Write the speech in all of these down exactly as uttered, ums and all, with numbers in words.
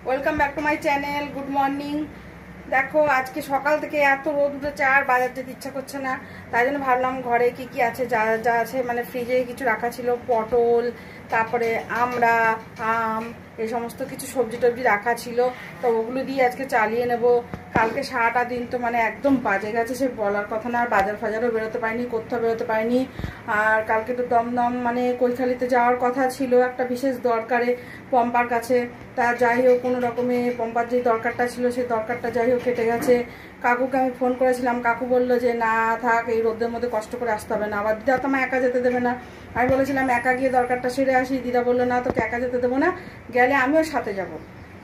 Welcome back to my channel. Good morning. দেখো আজকে সকাল থেকে এত রোদ উঠেছে আর বাজার যেতে ইচ্ছা করছে না, তাই জন্য ভাবলাম ঘরে কি কি আছে, যা যা আছে মানে ফ্রিজে কিছু রাখা ছিল, পটল, তারপরে আমরা, আম, এই সমস্ত কিছু সবজি টবজি রাখা ছিল, তো ওগুলো দিয়ে আজকে চালিয়ে নেব। কালকে সারাটা দিন তো মানে একদম বাজে গেছে, সে বলার কথা না। আর বাজার ফাজারও বেরোতে পারিনি, কোথাও বেরোতে পারিনি। আর কালকে তো দমদম মানে কৈখালিতে যাওয়ার কথা ছিল একটা বিশেষ দরকারে পম্পার কাছে, তা যাই হোক কোনো রকমে পম্পার যে দরকারটা ছিল সেই দরকারটা যাই হোক কেটে গেছে। কাকুকে আমি ফোন করেছিলাম, কাকু বললো যে না থাক, এই রোদের মধ্যে কষ্ট করে আসতে হবে না। আবার দিদা তো আমার একা যেতে দেবে না। আমি বলেছিলাম একা গিয়ে দরকারটা সেরে আসি, দিদা বললো না তোকে একা যেতে দেবো না, গেলে আমিও সাথে যাব।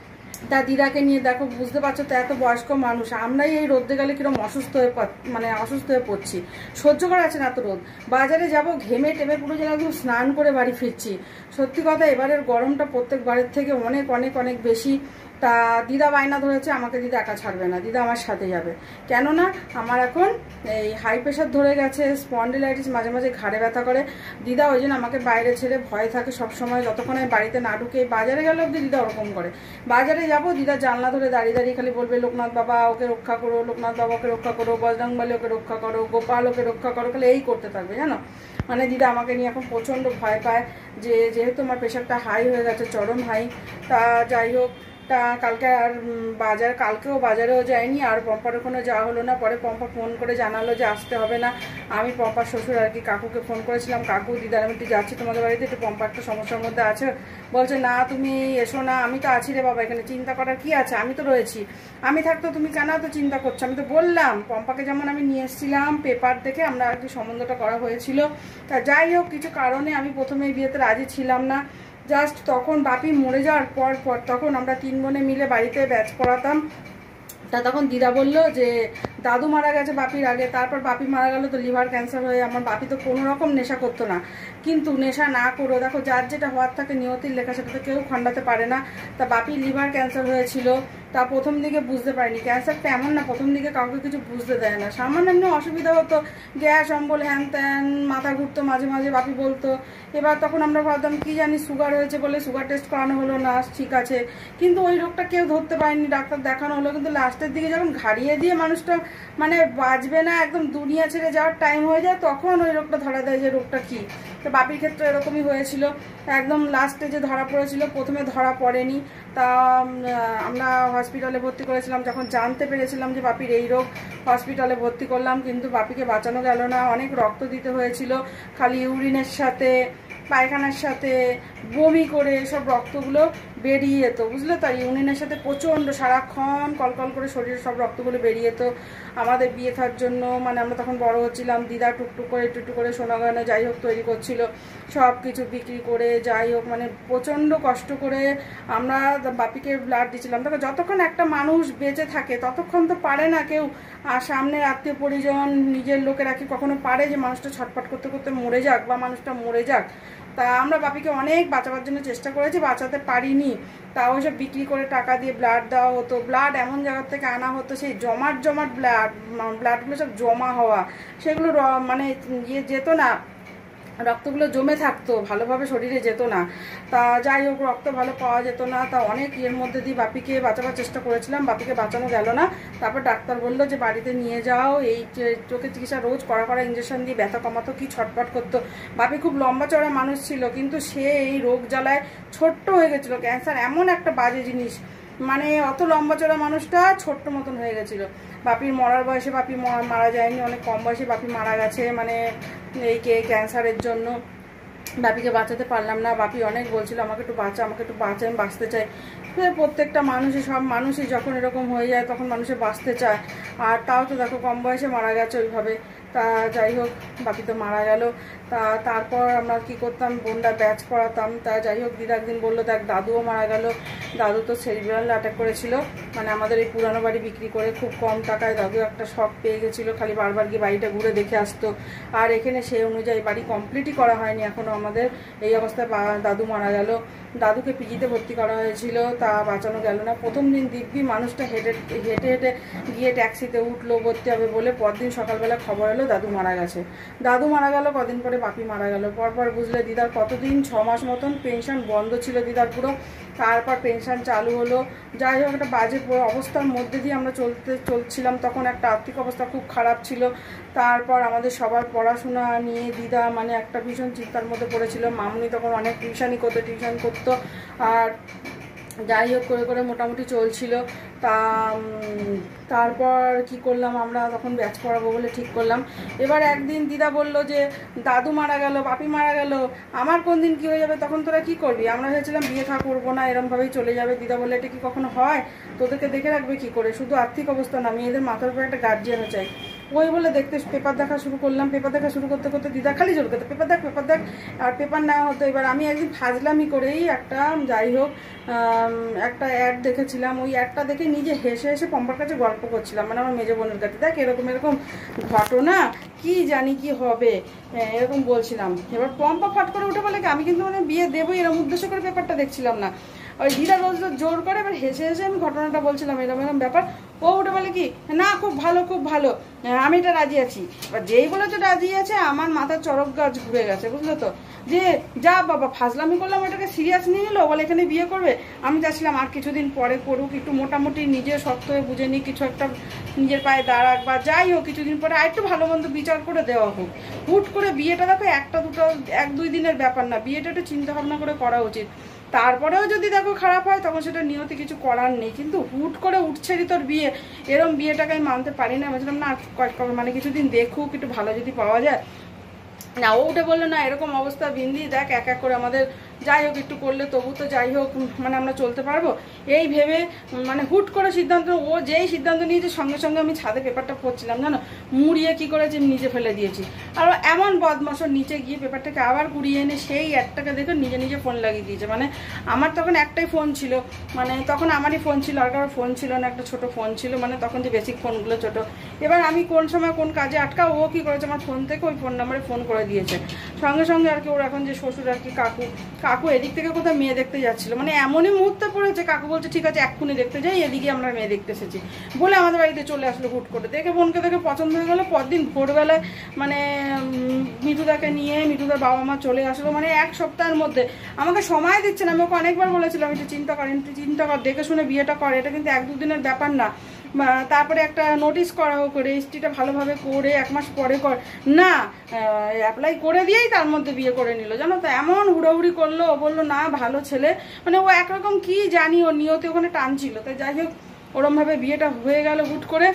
তা দিদাকে নিয়ে দেখো, বুঝতে পারছো তো এত বয়স্ক মানুষ, আমরাই এই রোদে গেলে কিরকম অসুস্থ হয়ে মানে অসুস্থ হয়ে পড়ছি, সহ্য করা আছে না এত রোদ। বাজারে যাব ঘেমে টেমে পুরো যেন একদম স্নান করে বাড়ি ফিরছি। সত্যি কথা এবারের গরমটা প্রত্যেক বারের থেকে অনেক অনেক অনেক বেশি। তা দিদা বায়না ধরেছে আমাকে দিদা একা ছাড়বে না, দিদা আমার সাথে যাবে। কেননা আমার এখন এই হাই প্রেশার ধরে গেছে, স্পন্ডিলাইটিস, মাঝে মাঝে ঘাড়ে ব্যথা করে। দিদা ওই জন্য আমাকে বাইরে ছেড়ে ভয় থাকে সবসময়, যতক্ষণ আমি বাড়িতে না ঢুকে। বাজারে গেলে অব্দি দিদা ওরকম করে। বাজারে যাবো দিদা জানলা ধরে দাঁড়িয়ে দাঁড়িয়ে খালি বলবে লোকনাথ বাবা ওকে রক্ষা করো, লোকনাথ বাবা ওকে রক্ষা করো, বজরংবলী ওকে রক্ষা করো, গোপাল ওকে রক্ষা করো, খালি এই করতে থাকবে জানো। মানে দিদা আমাকে নিয়ে এখন প্রচণ্ড ভয় পায়, যে যেহেতু আমার প্রেশারটা হাই হয়ে গেছে, চরম হাই। তা যাই হোক, তা কালকে আর বাজার কালকেও বাজারেও যায়নি, আর পম্পার ওখানে যাওয়া হলো না। পরে পম্পা ফোন করে জানালো যে আসতে হবে না। আমি পম্পার শ্বশুর আর কি কাকুকে ফোন করেছিলাম, কাকু দিদার আমি একটু যাচ্ছি তোমাদের বাড়িতে, একটু পম্পা একটা সমস্যার মধ্যে আছে। বলছে না তুমি এসো না, আমি তো আছি রে বাবা, এখানে চিন্তা করার কি আছে, আমি তো রয়েছি। আমি থাকতো তুমি কেন তো চিন্তা করছো, আমি তো বললাম। পম্পাকে যেমন আমি নিয়ে এসেছিলাম পেপার দেখে, আমরা আর কি সম্বন্ধটা করা হয়েছিল। তা যাই হোক কিছু কারণে আমি প্রথমে এই বিয়েতে রাজি ছিলাম না। জাস্ট তখন বাপি মরে যাওয়ার পর পর তখন আমরা তিন বোনে মিলে বাড়িতে ব্যাচ পড়াতাম। তা তখন দিদা বললো যে দাদু মারা গেছে বাপির আগে, তারপর বাপি মারা গেল তো লিভার ক্যান্সার হয়ে। আমার বাপি তো কোনো রকম নেশা করতো না, কিন্তু নেশা না করো, দেখো যার যেটা হওয়ার থাকে নিয়তির লেখা, সেটা তো কেউ খণ্ডাতে পারে না। তা বাপির লিভার ক্যান্সার হয়েছিল। তা প্রথম দিকে বুঝতে পারিনি, ক্যান্সারটা এমন না প্রথম দিকে কাউকে কিছু বুঝতে দেয় না, সামান্য এমনি অসুবিধা হতো, গ্যাস অম্বল হ্যান ত্যান, মাথা ঘুরতো মাঝে মাঝে বাপি বলতো। এবার তখন আমরা ভাবতাম কি জানি সুগার হয়েছে বলে সুগার টেস্ট করানো হলো, না ঠিক আছে, কিন্তু ওই রোগটা কেউ ধরতে পারেনি, ডাক্তার দেখানো হলো। কিন্তু লাস্টের দিকে যখন ঘাড়িয়ে দিয়ে মানুষটা মানে বাঁচবে না, একদম দুনিয়া ছেড়ে যাওয়ার টাইম হয়ে যায়, তখন ওই রোগটা ধরা দেয় যে রোগটা কী। তো বাপির ক্ষেত্রে এরকমই হয়েছিল, একদম লাস্টে যে ধরা পড়েছিল, প্রথমে ধরা পড়েনি। তা আমরা হসপিটালে ভর্তি করেছিলাম, যখন জানতে পেরেছিলাম যে বাপির এই রোগ, হসপিটালে ভর্তি করলাম, কিন্তু বাপিকে বাঁচানো গেল না। অনেক রক্ত দিতে হয়েছিল, খালি ইউরিনের সাথে পায়খানার সাথে বমি করে সব রক্তগুলো বেরিয়ে যেত, বুঝলে তো। ইউরিনের সাথে প্রচণ্ড সারাক্ষণ কলকল করে শরীরের সব রক্তগুলো বেরিয়ে যেত। আমাদের বিয়ে থার জন্য মানে আমরা তখন বড় হচ্ছিলাম, দিদা টুকটুক করে টুকটুক করে সোনা গয়না যাই হোক তৈরি করছিল, সব কিছু বিক্রি করে যাই হোক মানে প্রচণ্ড কষ্ট করে আমরা বাপিকে ব্লাড দিচ্ছিলাম। তখন যতক্ষণ একটা মানুষ বেঁচে থাকে ততক্ষণ তো পারে না কেউ, আর সামনের আত্মীয় পরিজন নিজের লোকেরা কি কখনো পারে যে মানুষটা ছটফট করতে করতে মরে যাক বা মানুষটা মরে যাক। তা আমরা বাপিকে অনেক বাঁচাবার জন্য চেষ্টা করেছি, বাঁচাতে পারিনি। তা ওই সব বিক্রি করে টাকা দিয়ে ব্লাড দেওয়া হতো, ব্লাড এমন জায়গার থেকে আনা হতো, সেই জমাট জমাট ব্লাড ব্লাডগুলো সব জমা হওয়া, সেগুলো মানে ইয়ে যেত না, রক্তগুলো জমে থাকতো, ভালোভাবে শরীরে যেত না। তা যাই হোক রক্ত ভালো পাওয়া যেত না। তা অনেক ইয়ের মধ্যে দিয়ে বাপিকে বাঁচাবার চেষ্টা করেছিলাম, বাপিকে বাঁচানো গেল না। তারপর ডাক্তার বললো যে বাড়িতে নিয়ে যাও, এই চোখের চিকিৎসা রোজ কড়া কড়া ইঞ্জেকশন দিয়ে ব্যথা কমাতো, কি ছটফট করতো। বাপি খুব লম্বা চড়া মানুষ ছিল, কিন্তু সে এই রোগ জ্বালায় ছোট্ট হয়ে গেছিলো। ক্যান্সার এমন একটা বাজে জিনিস, মানে অত লম্বা চড়া মানুষটা ছোট্ট মতন হয়ে গেছিলো। বাপির মরার বয়সে বাপি মারা যায়নি, অনেক কম বয়সে বাপি মারা গেছে, মানে এই কে ক্যান্সারের জন্য। বাপিকে বাঁচাতে পারলাম না, বাপি অনেক বলছিল আমাকে একটু বাঁচা, আমাকে একটু বাঁচা, আমি বাঁচতে চাই। প্রত্যেকটা মানুষই, সব মানুষই যখন এরকম হয়ে যায় তখন মানুষের বাঁচতে চায়, আর তাও তো দেখো কম বয়সে মারা গেছে ওইভাবে। তা যাই হোক বাপি তো মারা গেল। তা তারপর আমরা কি করতাম, বোনটা ব্যাচ পড়াতাম। তা যাই হোক দিদা একদিন বললো দেখ দাদুও মারা গেল, দাদু তো সেরিব্রাল অ্যাটাক করেছিল, মানে আমাদের এই পুরানো বাড়ি বিক্রি করে খুব কম টাকায় দাদু একটা শখ পেয়ে গেছিলো, খালি বারবার গিয়ে বাড়িটা ঘুরে দেখে আসতো। আর এখানে সেই অনুযায়ী বাড়ি কমপ্লিটই করা হয়নি এখনও আমাদের, এই অবস্থায় দাদু মারা গেল। দাদুকে পিজিতে ভর্তি করা হয়েছিল, তা বাঁচানো গেল না। প্রথম দিন দিব্যি মানুষটা হেঁটে হেঁটে হেঁটে গিয়ে ট্যাক্সিতে উঠলো ভর্তি হবে বলে, পরদিন সকালবেলা খবর গেল দাদু মারা গেছে, দাদু মারা গেল, কদিন পরে বাপি মারা গেল, পরপর বুঝলে দিদার কতদিন ছ মাস মতন পেনশন বন্ধ ছিল দিদার পুরো, তারপর পেনশন চালু হলো। যাই হোক একটা বাজে অবস্থার মধ্যে দিয়ে আমরা চলতে চলছিলাম, তখন একটা আর্থিক অবস্থা খুব খারাপ ছিল। তারপর আমাদের সবার পড়াশোনা নিয়ে দিদা মানে একটা ভীষণ চিন্তার মধ্যে পড়েছিল। মামনি তখন অনেক টিউশনই করতো টিউশন করতো আর যাই হোক করে করে মোটামুটি চলছিল। তা তারপর কি করলাম, আমরা তখন ব্যাচ পড়াবো বলে ঠিক করলাম। এবার একদিন দিদা বলল যে দাদু মারা গেল, বাপি মারা গেল, আমার কোন দিন কী হয়ে যাবে, তখন তোরা কী করবি? আমরা ভেবেছিলাম বিয়ে থা করবো না, এরমভাবেই চলে যাবে। দিদা বললে এটা কি কখনো হয়, তোদেরকে দেখে রাখবে কি করে, শুধু আর্থিক অবস্থা না, মেয়েদের মাথার উপরে একটা গার্জিয়ানও চাই। ওই বলে দেখতে পেপার দেখা শুরু করলাম, পেপার দেখা শুরু করতে করতে দিদা খালি জোর করতে পেপার দেখ পেপার দেখ, আর পেপার নেওয়া হতো। এবার আমি একদিন ফাজলামি করেই একটা যাই হোক একটা অ্যাড দেখেছিলাম, ওই অ্যাডটা দেখে নিজে হেসে হেসে পম্পার কাছে গল্প করছিলাম, মানে আমার মেজো বোনের কাছে, দেখ এরকম এরকম ঘটনা, কি জানি কি হবে এরকম বলছিলাম। এবার পম্পা ফাট করে উঠে বলে কি আমি কিন্তু মানে বিয়ে দেবো, এরকম উদ্দেশ্য করে পেপারটা দেখছিলাম না। ওই দিদা রোজ রোজ জোর করে এবার হেসে হেসে আমি ঘটনাটা বলছিলাম এরকম এরকম ব্যাপার। ও উঠে বলে কি না খুব ভালো খুব ভালো, আমি এটা রাজি আছি। এবার যেই বলেছে রাজি আছে আমার মাথার চরক গাছ ঘুরে গেছে, বুঝলো তো, যে যা বাবা ফাজলামি করলাম, ওটাকে সিরিয়াস নিয়ে নিল, বলে এখানে বিয়ে করবে। আমি চাচ্ছিলাম আর কিছুদিন পরে করুক, একটু মোটামুটি নিজে শক্ত হয়ে বুঝে নিই, কিছু একটা নিজের পায়ে দাঁড়াক, বা যাই হোক কিছুদিন পরে আর একটু ভালো মন্দ বিচার করে দেওয়া হোক। হুট করে বিয়েটা দেখো একটা দুটো এক দুই দিনের ব্যাপার না, বিয়েটা একটু চিন্তা ভাবনা করে করা উচিত। তারপরেও যদি দেখো খারাপ হয় তখন সেটা নিয়তি কিছু করার নেই, কিন্তু হুট করে উঠছেরই তোর বিয়ে, এরম বিয়েটাকে আমি মানতে পারি না। বলছিলাম না মানে কিছুদিন দেখুক, একটু ভালো যদি পাওয়া যায়। না ও উঠে বললো না এরকম অবস্থা বিন্দি, দেখ এক এক করে আমাদের যাই হোক একটু করলে তবু তো যাই হোক মানে আমরা চলতে পারবো, এই ভেবে মানে হুট করে সিদ্ধান্ত, ও যেই সিদ্ধান্ত নিয়েছে সঙ্গে সঙ্গে আমি ছাদে পেপারটা পড়ছিলাম জানো, মুড়িয়ে কি করেছি আমি নিচে ফেলে দিয়েছি। আর এমন বদমাশর নিচে গিয়ে পেপারটাকে আবার কুড়িয়ে এনে সেই একটাকে দেখে নিজে নিজে ফোন লাগিয়ে দিয়েছে। মানে আমার তখন একটাই ফোন ছিল, মানে তখন আমারই ফোন ছিল, আর কারোর ফোন ছিল না, একটা ছোট ফোন ছিল, মানে তখন যে বেসিক ফোনগুলো ছোট। এবার আমি কোন সময় কোন কাজে আটকা, ও কি করেছে আমার ফোন থেকে ওই ফোন নাম্বারে ফোন করে দিয়েছে সঙ্গে সঙ্গে আর কি। ওর এখন যে শ্বশুর আর কি কাকু, কাকু এদিক থেকে কোথাও মেয়ে দেখতে যাচ্ছিল, মানে এমনই মুহূর্তে পড়েছে, কাকু বলছে ঠিক আছে এক্ষুনি দেখতে যাই, এদিকে আমরা মেয়ে দেখতে এসেছি বলে আমাদের বাড়িতে চলে আসলো হুট করে। দেখে বোনকে দেখে পছন্দ হয়ে গেলো, পরদিন ভোরবেলায় মানে মিঠুদাকে নিয়ে মিঠুদার বাবা মা চলে আসলো, মানে এক সপ্তাহের মধ্যে। আমাকে সময় দিচ্ছে না, আমি ওকে অনেকবার বলেছিলাম একটু চিন্তা কর একটু চিন্তা কর, দেখে শুনে বিয়েটা কর, এটা কিন্তু এক দুদিনের ব্যাপার না। তারপরে একটা নোটিশ করা হোক, রেজিস্ট্রিটা ভালোভাবে করে এক মাস পরে কর, না অ্যাপ্লাই করে দিয়েই তার মধ্যে বিয়ে করে নিল জানো তো। এমন হুড়োহুড়ি করলো, ও বললো না ভালো ছেলে, মানে ও একরকম কি জানি ও নিয়তে ওখানে টানছিল। তাই যাই হোক ওরমভাবে বিয়েটা হয়ে গেল হুট করে।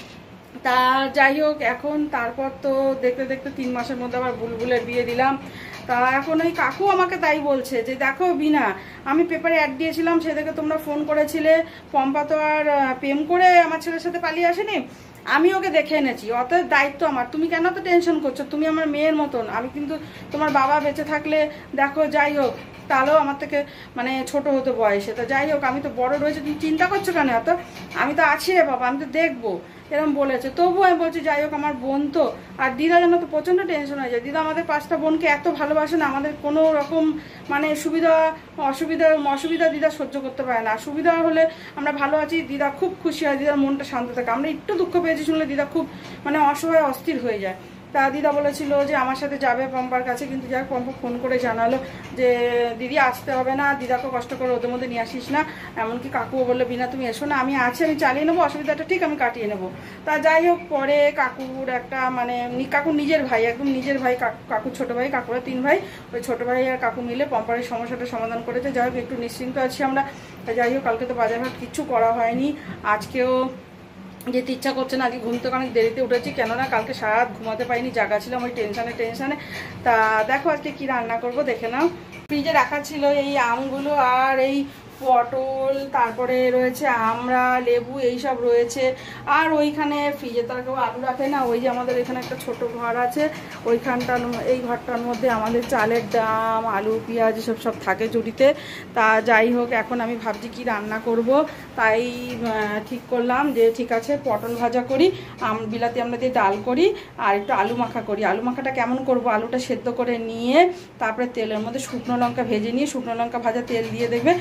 তা যাই হোক এখন তারপর তো দেখতে দেখতে তিন মাসের মধ্যে আবার বুলবুলের বিয়ে দিলাম। তা এখন ওই কাকু আমাকে তাই বলছে যে দেখো বিনা, আমি পেপারে অ্যাড দিয়েছিলাম, সে দেখে তোমরা ফোন করেছিলে, পম্পা তো আর প্রেম করে আমার ছেলের সাথে পালিয়ে আসেনি, আমি ওকে দেখে এনেছি, অতএব দায়িত্ব আমার, তুমি কেন তো টেনশন করছো, তুমি আমার মেয়ের মতন। আমি কিন্তু তোমার বাবা বেঁচে থাকলে দেখো যাই হোক তাহলেও আমার থেকে মানে ছোট হতো বয়সে, তা যাই হোক আমি তো বড় রয়েছে, তুমি চিন্তা করছো কেন এত, আমি তো আছি রে বাবা, আমি তো দেখবো, এরকম বলেছে। তবু আমি বলছি যাই হোক আমার বোন তো, আর দিদা যেন তো প্রচণ্ড টেনশন হয়ে যায়। দিদা আমাদের পাঁচটা বোনকে এত ভালোবাসে না, আমাদের কোনো রকম মানে সুবিধা অসুবিধা অসুবিধা দিদা সহ্য করতে পারে না। সুবিধা হলে আমরা ভালো আছি, দিদা খুব খুশি হয়, দিদার মনটা শান্ত থাকে। আমরা একটু দুঃখ পেয়েছি শুনলে দিদা খুব মানে অসহায় অস্থির হয়ে যায়। তা দিদা বলেছিল যে আমার সাথে যাবে পম্পার কাছে, কিন্তু যাই পম্পা ফোন করে জানালো যে দিদি আসতে হবে না, দিদাকে কষ্ট করে ওদের মধ্যে নিয়ে আসিস না। এমনকি কাকুও বললো বিনা তুমি এসো না, আমি আছি, আমি চালিয়ে নেবো, অসুবিধাটা ঠিক আমি কাটিয়ে নেবো। তা যাই হোক পরে কাকুর একটা মানে কাকুর নিজের ভাই, একদম নিজের ভাই, কাকুর ছোটো ভাই, কাকুরা তিন ভাই, ওই ছোটো ভাই আর কাকু মিলে পম্পার এই সমস্যাটা সমাধান করেছে। যাই হোক একটু নিশ্চিন্ত আছি আমরা। যাই হোক কালকে তো বাজার হাট কিচ্ছু করা হয়নি, আজকেও যেতে ইচ্ছা করছে না, আজকে ঘুম থেকে অনেক দেরিতে উঠেছি, কেননা কালকে সারা রাত ঘুমাতে পারিনি, জাগা ছিলাম ওই টেনশানে টেনশানে। তা দেখো আজকে কি রান্না করব দেখে নাও। ফ্রিজে রাখা ছিল এই আমগুলো আর এই পটল, তারপরে রয়েছে আমরা, লেবু এইসব রয়েছে। আর ওইখানে ফ্রিজে তার কেউ আলু রাখে না, ওই যে আমাদের এখানে একটা ছোট ঘর আছে, ওইখানটার এই ঘরটার মধ্যে আমাদের চালের দাম, আলু পেঁয়াজ এসব সব থাকে জুড়িতে। তা যাই হোক এখন আমি ভাবছি কি রান্না করব, তাই ঠিক করলাম যে ঠিক আছে পটল ভাজা করি, আম বিলাতি আমরা দিয়ে ডাল করি, আর একটু আলু মাখা করি। আলু মাখাটা কেমন করব, আলুটা সেদ্ধ করে নিয়ে তারপরে তেলের মধ্যে শুকনো লঙ্কা ভেজে নিয়ে, শুকনো লঙ্কা ভাজা তেল দিয়ে দেখবে আলু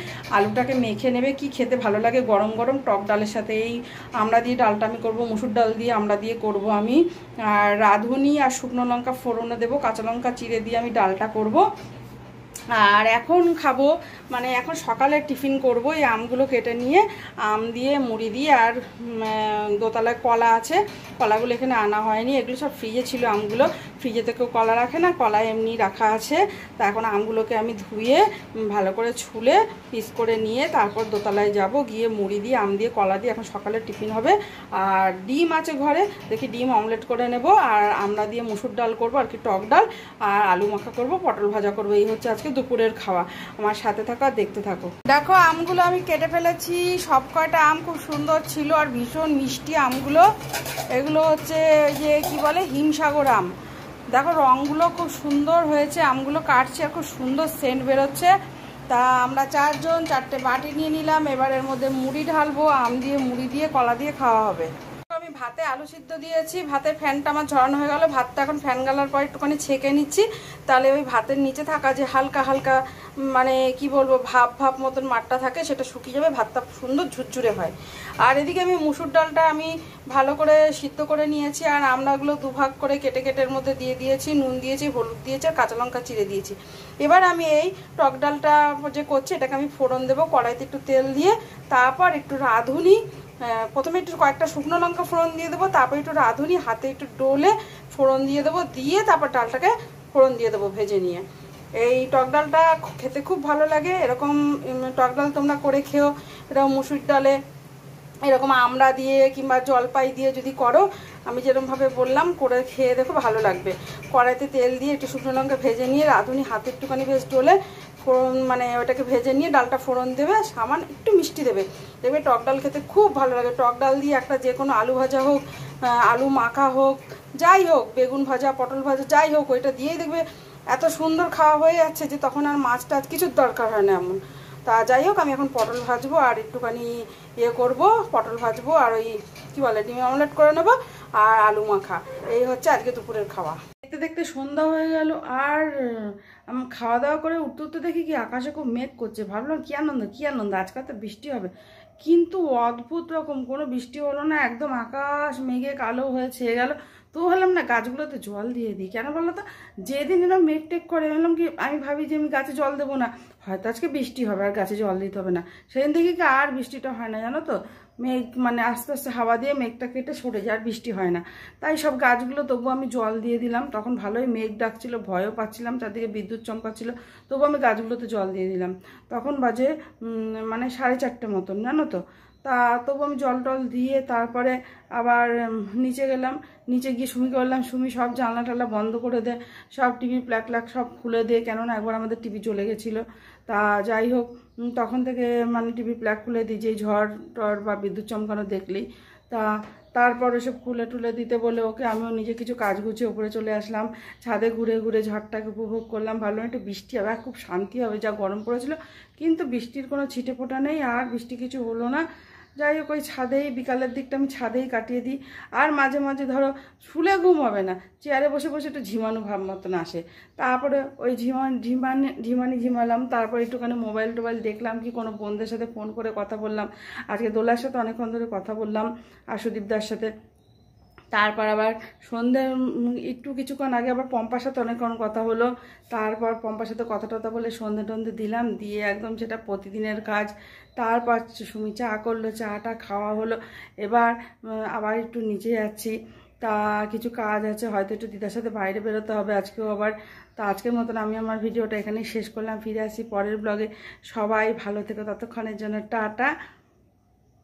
আলুটাকে মেখে নেবে। কি খেতে ভালো লাগে গরম গরম টক ডালের সাথে। এই আমড়া দিয়ে ডালটা আমি করব, মুসুর ডাল দিয়ে আমড়া দিয়ে করব আমি। আর রাঁধুনি আর শুকনো লঙ্কা ফোড়নে দেবো, কাঁচা লঙ্কা চিড়ে দিয়ে আমি ডালটা করব। আর এখন খাবো, মানে এখন সকালে টিফিন করব। এই আমগুলো কেটে নিয়ে আম দিয়ে মুড়ি দিয়ে, আর দোতলায় কলা আছে, কলাগুলো এখানে আনা হয়নি, এগুলো সব ফ্রিজে ছিল আমগুলো। ফ্রিজে তো কেউ কলা রাখে না, কলা এমনি রাখা আছে। তা এখন আমগুলোকে আমি ধুয়ে ভালো করে ছুলে পিস করে নিয়ে তারপর দোতলায় যাব, গিয়ে মুড়ি দিয়ে আম দিয়ে কলা দিয়ে এখন সকালে টিফিন হবে। আর ডিম আছে ঘরে, দেখি ডিম অমলেট করে নেব। আর আমরা দিয়ে মুসুর ডাল করব আর কি, টক ডাল, আর আলু মাখা করব, পটল ভাজা করব। এই হচ্ছে আজকে দুপুরের খাওয়া। আমার সাথে থাকো আর দেখতে থাকো। দেখো আমগুলো আমি কেটে ফেলেছি, সব কয়টা আম খুব সুন্দর ছিল আর ভীষণ মিষ্টি আমগুলো। এগুলো হচ্ছে ওই যে কি বলে হিমসাগর আম। দেখো রঙগুলো খুব সুন্দর হয়েছে, আমগুলো কাটছে আর খুব সুন্দর সেন্ট বেরোচ্ছে। তা আমরা চারজন চারটে বাটি নিয়ে নিলাম। এবার এর মধ্যে মুড়ি ঢালবো, আম দিয়ে মুড়ি দিয়ে কলা দিয়ে খাওয়া হবে। আমি ভাতে আলু সিদ্ধ দিয়েছি, ভাতের ফ্যানটা আমার ঝরানো হয়ে গেল। ভাতটা এখন ফ্যান গালার পর একটুখানি ছেঁকে নিচ্ছি, তাহলে ওই ভাতের নিচে থাকা যে হালকা হালকা মানে কি বলবো ভাপ ভাপ মতন মাঠটা থাকে সেটা শুকিয়ে যাবে, ভাতটা সুন্দর ঝুরঝুরে হয়। আর এদিকে আমি মুসুর ডালটা আমি ভালো করে সিদ্ধ করে নিয়েছি, আর আমড়াগুলো দুভাগ করে কেটে কেটের মধ্যে দিয়ে দিয়েছি, নুন দিয়েছি, হলুদ দিয়েছি, আর কাঁচা লঙ্কা চিড়ে দিয়েছি। এবার আমি এই টক ডালটা যে করছি এটাকে আমি ফোড়ন দেবো কড়াইতে একটু তেল দিয়ে। তারপর একটু রাঁধুনি, প্রথমে একটু কয়েকটা শুকনো লঙ্কা ফোড়ন দিয়ে দেবো, তারপর একটু রাঁধুনি হাতে একটু ডোলে ফোড়ন দিয়ে দেবো, দিয়ে তারপর ডালটাকে ফোড়ন দিয়ে দেবো ভেজে নিয়ে। এই টক ডালটা খেতে খুব ভালো লাগে। এরকম টক ডাল তোমরা করে খেও, এরকম মুসুর ডালে এরকম আমড়া দিয়ে কিংবা জলপাই দিয়ে যদি করো, আমি যেরকমভাবে বললাম করে খেয়ে দেখো, ভালো লাগবে। কড়াইতে তেল দিয়ে একটু শুকনো লঙ্কা ভেজে নিয়ে রাঁধুনি হাতে একটুখানি বেশ ডোলে ফোড়ন মানে ওটাকে ভেজে নিয়ে ডালটা ফোড়ন দেবে, সামান একটু মিষ্টি দেবে, দেখবে টক ডাল খেতে খুব ভালো লাগে। টক ডাল দিয়ে একটা যে কোনো আলু ভাজা হোক, আলু মাখা হোক, যাই হোক, বেগুন ভাজা, পটল ভাজা, যাই হোক, ওইটা দিয়েই দেখবে এত সুন্দর খাওয়া হয়ে যাচ্ছে যে তখন আর মাছ টাছ কিছুর দরকার হয় না এমন। তা যাই হোক, আমি এখন পটল ভাজবো আর একটুখানি ইয়ে করবো, পটল ভাজবো আর ওই কী বলে ডিম অমলেট করে নেবো আর আলু মাখা। এই হচ্ছে আজকে দুপুরের খাওয়া। দেখতে দেখতে সন্ধ্যা হয়ে গেল, আর আমি খাওয়া দাওয়া করে উঠতে উঠতে দেখি কি আকাশে খুব মেঘ করছে। ভাবলাম কি আনন্দ কি আনন্দ আজকাল তো বৃষ্টি হবে, কিন্তু অদ্ভুত রকম কোনো বৃষ্টি হলো না। একদম আকাশ মেঘে কালো হয়ে ছেয়ে গেল। তো ভাবলাম না গাছগুলোতে জল দিয়ে দিই, কেন বলো তো, যেদিন এরা মেঘ টেক করে ভাবলাম কি আমি ভাবি যে আমি গাছে জল দেবো না, হয়তো আজকে বৃষ্টি হবে আর গাছে জল দিতে হবে না। সেদিন থেকে কি আর বৃষ্টিটা হয় না জানো তো, মেঘ মানে আস্তে আস্তে হাওয়া দিয়ে মেঘটা কেটে সরে যায় আর বৃষ্টি হয় না। তাই সব গাছগুলো তবু আমি জল দিয়ে দিলাম। তখন ভালোই মেঘ ডাকছিল, ভয়ও পাচ্ছিলাম, চারদিকে বিদ্যুৎ চমকাচ্ছিল, তবু আমি গাছগুলোতে জল দিয়ে দিলাম। তখন বাজে মানে সাড়ে চারটে মতন জানো তো। তা তবু আমি জল টল দিয়ে তারপরে আবার নিচে গেলাম। নিচে গিয়ে সুমিকে বললাম, সুমি সব জানলা টালা বন্ধ করে দে, সব টিভি প্ল্যাক প্ল্যাক সব খুলে দে, কেননা একবার আমাদের টিভি চলে গেছিলো। তা যাই হোক, তখন থেকে মানে টিভি প্ল্যাক খুলে দিই, যে ঝড় টড় বা বিদ্যুৎ চমকানো দেখলেই। তা তারপর ওসব খুলে টুলে দিতে বলে ওকে আমিও নিজে কিছু কাজ গুছিয়ে উপরে চলে আসলাম। ছাদে ঘুরে ঘুরে ঝড়টাকে উপভোগ করলাম। ভাবলাম একটু বৃষ্টি হবে, খুব শান্তি হবে, যা গরম পড়েছিল। কিন্তু বৃষ্টির কোনো ছিটে ফোঁটা নেই, আর বৃষ্টি কিছু হলো না। যাই হোক, ওই ছাদেই বিকালের দিকটা আমি ছাদেই কাটিয়ে দিই। আর মাঝে মাঝে ধরো শুলে ঘুম হবে না, চেয়ারে বসে বসে একটু ঝিমানো ভাব মতন আসে। তারপরে ওই ঝিমান ঝিমানি ঝিমানি ঝিমালাম। তারপরে একটুখানি মোবাইল টোবাইল দেখলাম, কি কোনো বন্ধুদের সাথে ফোন করে কথা বললাম। আজকে দোলার সাথে অনেকক্ষণ ধরে কথা বললাম, আর সুদীপদার সাথে। তারপর আবার সন্ধ্যে একটু কিছুক্ষণ আগে আবার পম্পার সাথে অনেকক্ষণ কথা হলো। তারপর পম্পার সাথে কথা টথা বলে সন্ধ্যে টন্ধে দিলাম, দিয়ে একদম সেটা প্রতিদিনের কাজ। তারপর সুমি চা করলো, চাটা খাওয়া হলো। এবার আবার একটু নিচে যাচ্ছি, তা কিছু কাজ আছে, হয়তো একটু দিদার সাথে বাইরে বেরোতে হবে আজকেও আবার। তা আজকের মতন আমি আমার ভিডিওটা এখানেই শেষ করলাম। ফিরে আসি পরের ব্লগে। সবাই ভালো থেকো, ততক্ষণের জন্য টাটা।